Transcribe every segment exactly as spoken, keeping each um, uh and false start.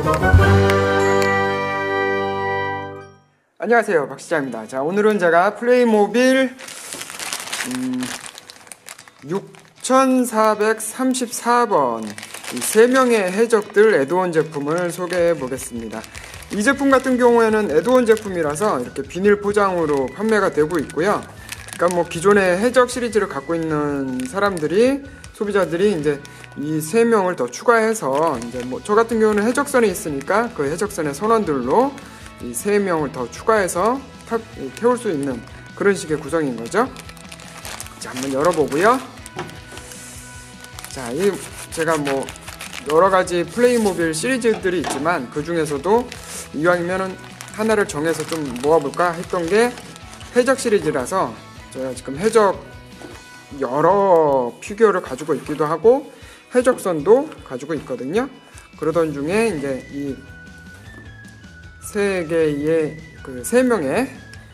안녕하세요, 박시장입니다. 자, 오늘은 제가 플레이모빌 음, 육천사백삼십사 번 이 세 명의 해적들 에드온 제품을 소개해 보겠습니다. 이 제품 같은 경우에는 에드온 제품이라서 이렇게 비닐 포장으로 판매가 되고 있고요. 그러니까 뭐 기존의 해적 시리즈를 갖고 있는 사람들이, 소비자들이 이제 이 세 명을 더 추가해서, 이제 뭐 저 같은 경우는 해적선에 있으니까 그 해적선의 선원들로 이 세 명을 더 추가해서 타, 태울 수 있는 그런 식의 구성인 거죠. 자, 한번 열어보고요. 자, 이 제가 뭐 여러 가지 플레이모빌 시리즈들이 있지만 그 중에서도 이왕이면은 하나를 정해서 좀 모아볼까 했던 게 해적 시리즈라서, 제가 지금 해적 여러 피규어를 가지고 있기도 하고 해적선도 가지고 있거든요. 그러던 중에 이제 이 세 개의 그 세 명의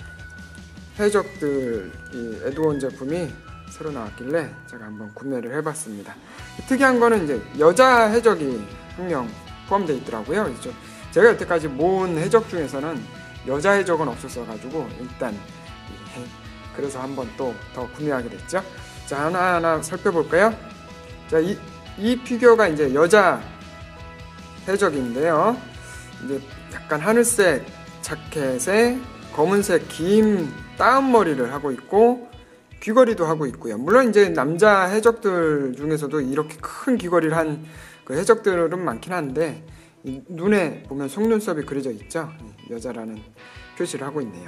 해적들 이 에드온 제품이 새로 나왔길래 제가 한번 구매를 해봤습니다. 특이한 거는 이제 여자 해적이 한 명 포함되어 있더라고요. 그래서 제가 여태까지 모은 해적 중에서는 여자 해적은 없었어 가지고 일단 그래서 한번 또 더 구매하게 됐죠. 자, 하나하나 살펴볼까요? 자, 이, 이 피규어가 이제 여자 해적인데요. 이제 약간 하늘색 자켓에 검은색 긴 따은 머리를 하고 있고 귀걸이도 하고 있고요. 물론 이제 남자 해적들 중에서도 이렇게 큰 귀걸이를 한 그 해적들은 많긴 한데, 이 눈에 보면 속눈썹이 그려져 있죠. 여자라는 표시를 하고 있네요.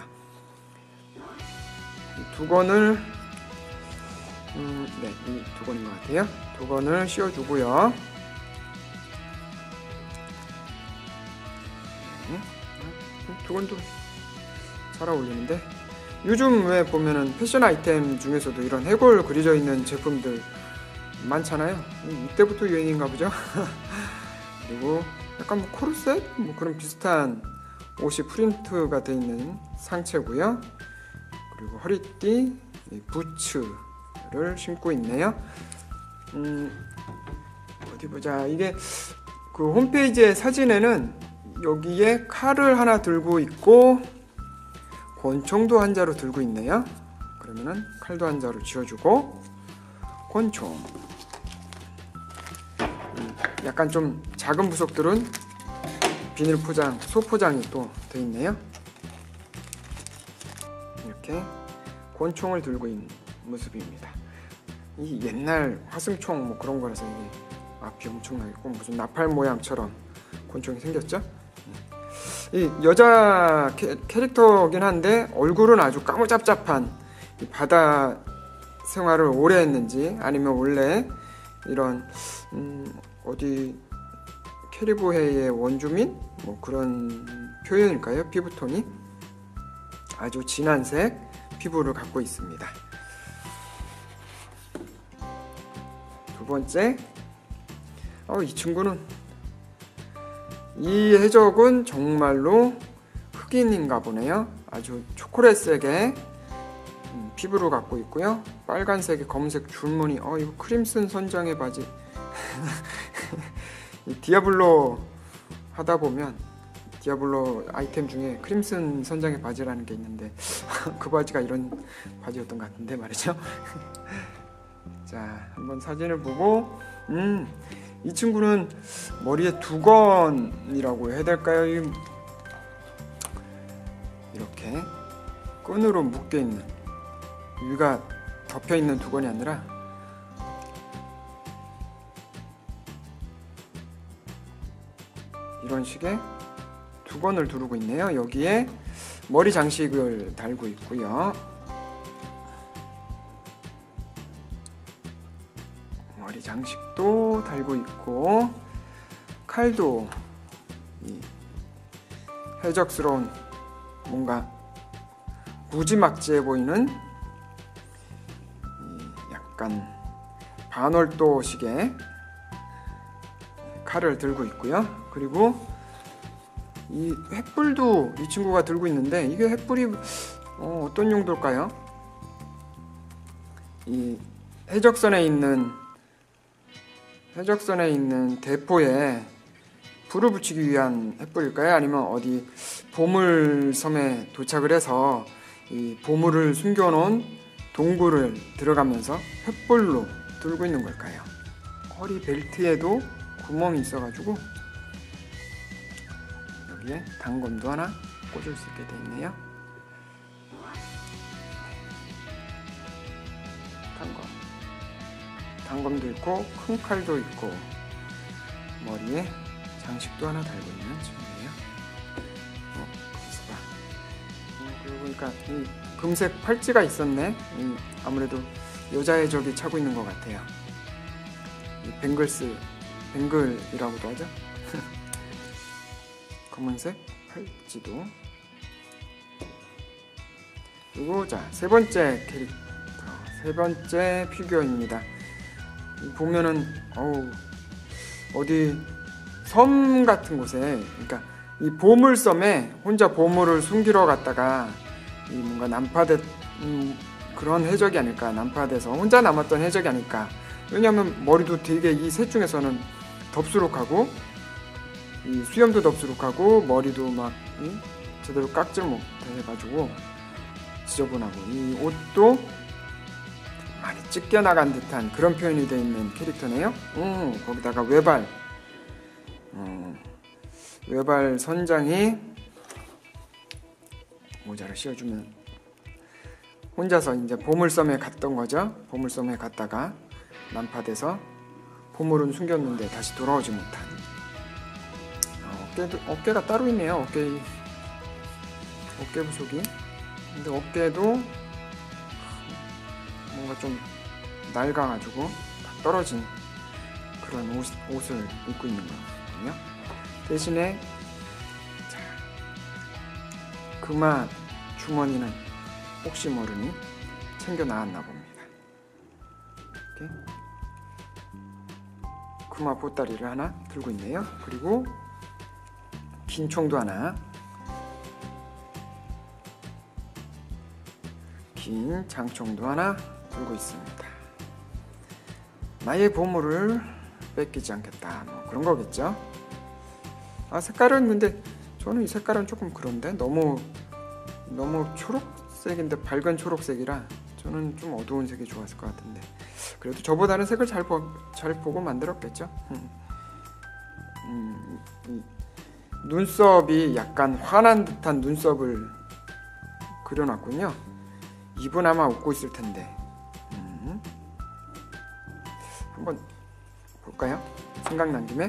이 두건을 음, 네, 이 두건인 것 같아요. 두건을 씌워주고요. 두건도 잘 어울리는데, 요즘 왜 보면은 패션 아이템 중에서도 이런 해골 그려져 있는 제품들 많잖아요. 이때부터 유행인가 보죠. 그리고 약간 뭐 코르셋 뭐 그런 비슷한 옷이 프린트가 돼 있는 상체고요. 그리고 허리띠 부츠를 신고 있네요. 음, 어디 보자. 이게 그 홈페이지의 사진에는 여기에 칼을 하나 들고 있고 권총도 한 자루 들고 있네요. 그러면은 칼도 한 자루 쥐어주고 권총. 약간 좀 작은 부속들은 비닐 포장, 소포장이 또 돼 있네요. 이렇게 권총을 들고 있는 모습입니다. 이 옛날 화승총 뭐 그런 거라서 이게 앞이 엄청나겠고 무슨 나팔 모양처럼 권총이 생겼죠. 이 여자 캐, 캐릭터긴 한데 얼굴은 아주 까무잡잡한, 이 바다 생활을 오래 했는지 아니면 원래 이런 음, 어디 캐리브해의 원주민 뭐 그런 표현일까요? 피부톤이 아주 진한 색 피부를 갖고 있습니다. 두 번째, 어, 이 친구는, 이 해적은 정말로 흑인인가 보네요. 아주 초콜릿색의 피부를 갖고 있고요. 빨간색의 검은색 줄무늬. 어, 이거 크림슨 선장의 바지. 이 디아블로 하다 보면 디아블로 아이템 중에 크림슨 선장의 바지라는 게 있는데 그 바지가 이런 바지였던 것 같은데 말이죠. 자, 한번 사진을 보고 음, 이 친구는 머리에 두건이라고 해야 될까요? 이렇게 끈으로 묶여 있는, 위가 덮여 있는 두건이 아니라 이런 식의 두건을 두르고 있네요. 여기에 머리 장식을 달고 있고요. 머리 장식도 달고 있고 칼도 이 해적스러운 뭔가 무지막지해 보이는 이 약간 반월도식의 칼을 들고 있고요. 그리고 이 횃불도 이 친구가 들고 있는데, 이게 횃불이 어, 어떤 용도일까요? 이 해적선에 있는 해적선에 있는 대포에 불을 붙이기 위한 횃불일까요? 아니면 어디 보물섬에 도착을 해서 이 보물을 숨겨놓은 동굴을 들어가면서 횃불로 들고 있는 걸까요? 허리 벨트에도 구멍이 있어가지고 여기에 단검도 하나 꽂을 수 있게 되어 있네요. 단검, 단검도 있고 큰 칼도 있고 머리에 장식도 하나 달고 있는 친구예요. 어, 거기서 봐. 어, 그러고 보니까 이 금색 팔찌가 있었네. 이 아무래도 여자의 적이 차고 있는 것 같아요. 이 뱅글스, 뱅글이라고도 하죠. 검은색 팔찌도. 그리고 자, 세 번째 캐릭터, 세 번째 피규어입니다. 보면은 어우, 어디 섬 같은 곳에, 그러니까 이 보물섬에 혼자 보물을 숨기러 갔다가 이 뭔가 난파된 음, 그런 해적이 아닐까. 난파돼서 혼자 남았던 해적이 아닐까. 왜냐하면 머리도 되게 이 셋 중에서는 덥수룩하고 이 수염도 덥수룩하고 머리도 막 이, 제대로 깎질 못해가지고 지저분하고 이 옷도 많이 찢겨나간 듯한 그런 표현이 되어 있는 캐릭터네요. 음, 거기다가 외발 음, 외발 선장이 모자를 씌워주면 혼자서 이제 보물섬에 갔던 거죠. 보물섬에 갔다가 난파돼서 보물은 숨겼는데 다시 돌아오지 못한. 어, 어깨도, 어깨가 따로 있네요. 어깨 어깨 부속이. 근데 어깨도 뭔가 좀 낡아가지고 다 떨어진 그런 옷, 옷을 입고 있는 거거든요. 대신에 자, 금화 주머니는 혹시 모르니 챙겨 나왔나 봅니다. 이렇게 금화 보따리를 하나 들고 있네요. 그리고 긴 총도 하나, 긴 장총도 하나 들고 있습니다. 나의 보물을 뺏기지 않겠다, 뭐 그런 거겠죠. 아, 색깔은 근데 저는 이 색깔은 조금 그런데 너무 너무 초록색인데 밝은 초록색이라 저는 좀 어두운 색이 좋았을 것 같은데 그래도 저보다는 색을 잘, 보, 잘 보고 만들었겠죠. 음, 이 눈썹이 약간 환한 듯한 눈썹을 그려놨군요. 입은 아마 웃고 있을 텐데 음. 한번 볼까요? 생각난 김에.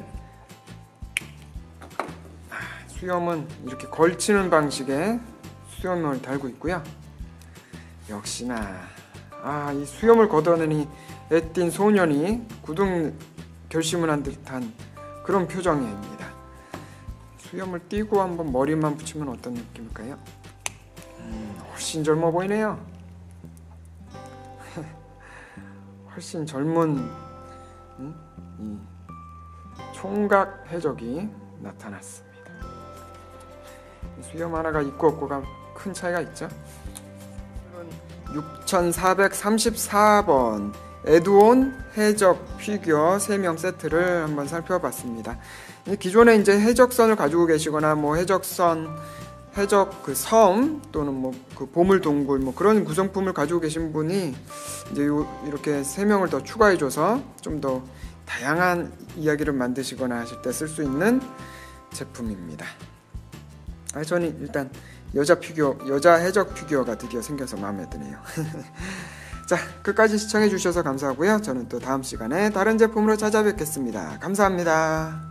아, 수염은 이렇게 걸치는 방식의 수염을 달고 있고요. 역시나 아, 이 수염을 걷어내니 애띤 소년이 굳은 결심을 한 듯한 그런 표정입니다. 수염을 띄고 한번 머리만 붙이면 어떤 느낌일까요? 음, 훨씬 젊어 보이네요. 훨씬 젊은 음? 이 총각 해적이 나타났습니다. 수염 하나가 있고 없고가 큰 차이가 있죠. 육천사백삼십사 번 에드온 해적 피규어 세 명 세트를 한번 살펴봤습니다. 기존에 이제 해적선을 가지고 계시거나 뭐 해적선, 해적 그 섬 또는 뭐 그 보물 동굴 뭐 그런 구성품을 가지고 계신 분이 이제 요, 이렇게 세 명을 더 추가해줘서 좀 더 다양한 이야기를 만드시거나 하실 때 쓸 수 있는 제품입니다. 아, 저는 일단 여자 피규어, 여자 해적 피규어가 드디어 생겨서 마음에 드네요. 자, 끝까지 시청해 주셔서 감사하고요. 저는 또 다음 시간에 다른 제품으로 찾아뵙겠습니다. 감사합니다.